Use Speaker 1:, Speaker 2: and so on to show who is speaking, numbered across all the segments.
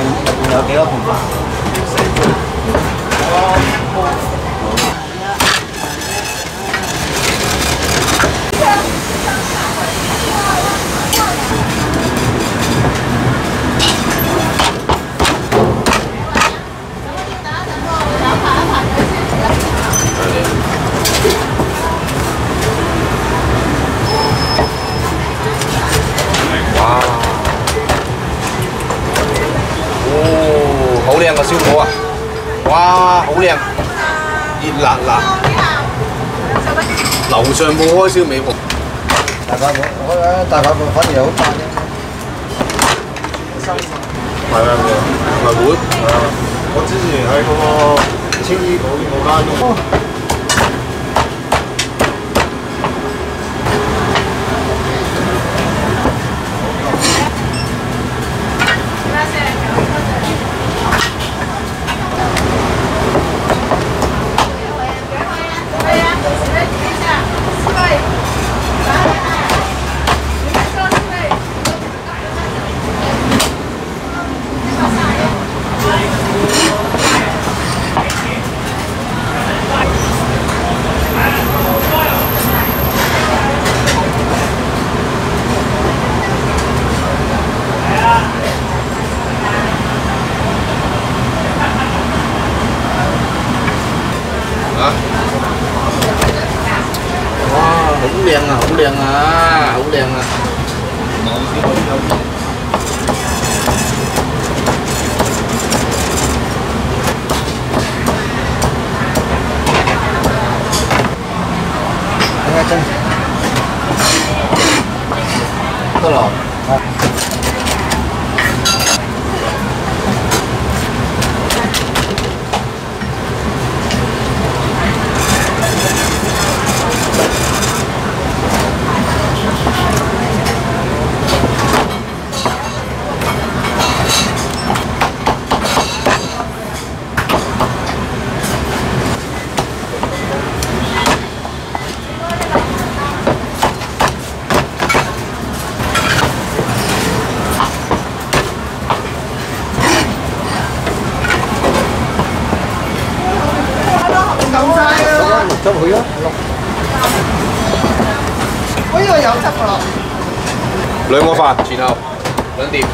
Speaker 1: 入邊有幾多盤飯？
Speaker 2: 好靚個燒鵝啊！哇，好靚，熱辣辣。樓上冇開燒味喎。
Speaker 1: 大塊盤反而好彈啫。
Speaker 2: 係咪會？
Speaker 1: 我之前喺嗰個青衣嗰間。
Speaker 2: 好靚啊！好靚啊！好靚啊！
Speaker 1: 睇下真得啦。執佢啊！我呢個有汁㗎啦。
Speaker 2: 兩個飯，前後兩碟。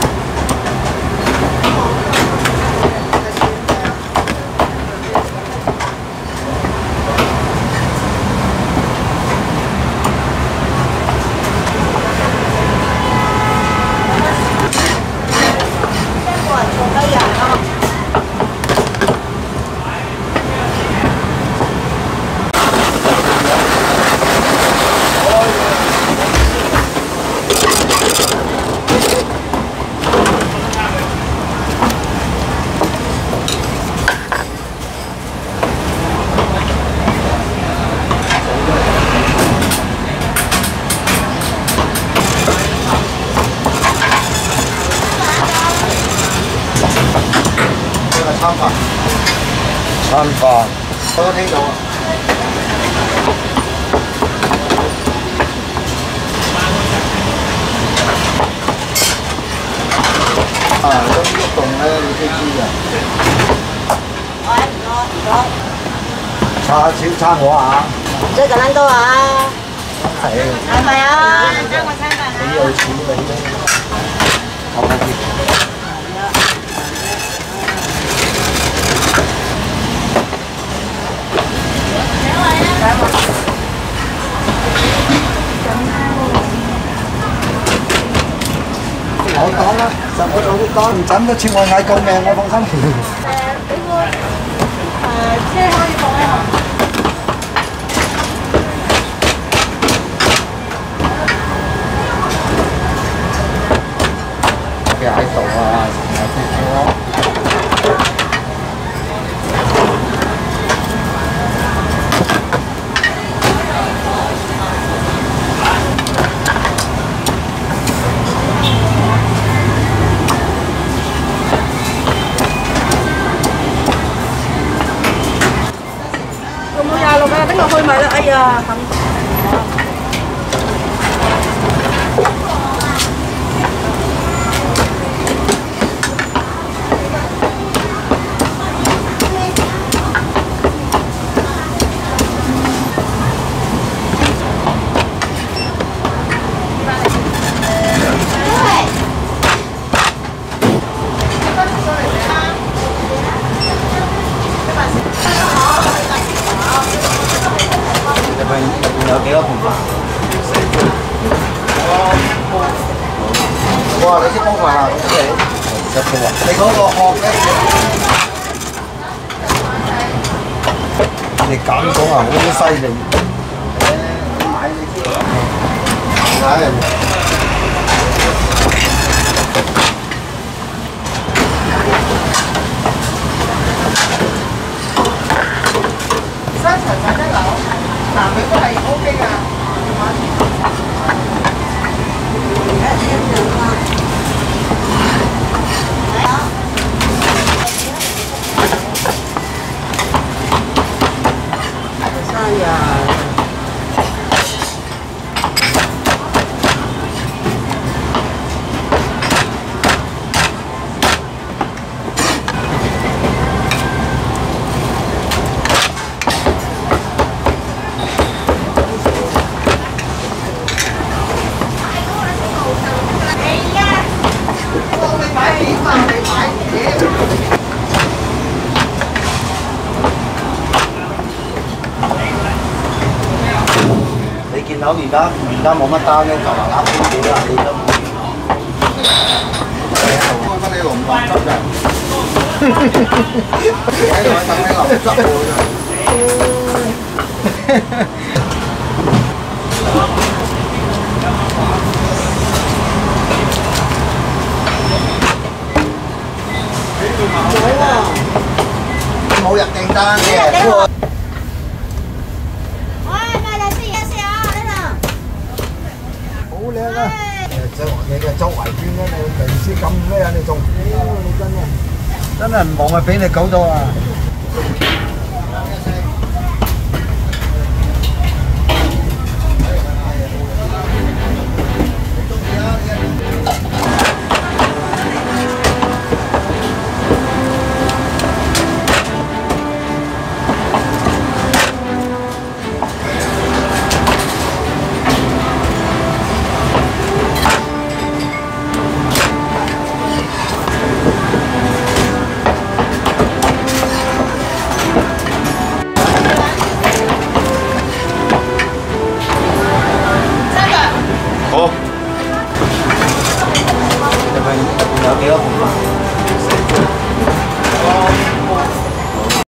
Speaker 2: 餐飯，我都聽到啊。咁喐動咧，你都知㗎。叉燒餐我啊！
Speaker 3: 這個難多啊！
Speaker 1: 係
Speaker 3: 咪啊？爭個餐飯啊！
Speaker 1: 你有錢你咧，好啲。我講啦，我講唔準都似我嗌救命，我放心。
Speaker 3: 俾個車可以放喺後。
Speaker 1: 嘅喺度啊，成日跌
Speaker 3: 拎落去咪啦！哎呀，咁。
Speaker 1: 啊！你識煲飯啊？識煲啊！你嗰個殼咧，你咁講啊，好犀利！買你知啦，係。
Speaker 3: 三層買得樓，男女都係 OK 㗎。三呀。
Speaker 1: 你見到而家冇乜單咧，就話啱啲嘢啦，你都冇見到。開翻啲龍骨汁嘅，喺度等啲流汁喎。冇入訂單嘅。好靚啊！你嘅周圍圈咧，你明知咁咩啊？你仲你真係唔望啊！俾你搞到啊！
Speaker 2: 好。
Speaker 1: 入面有幾多盤飯？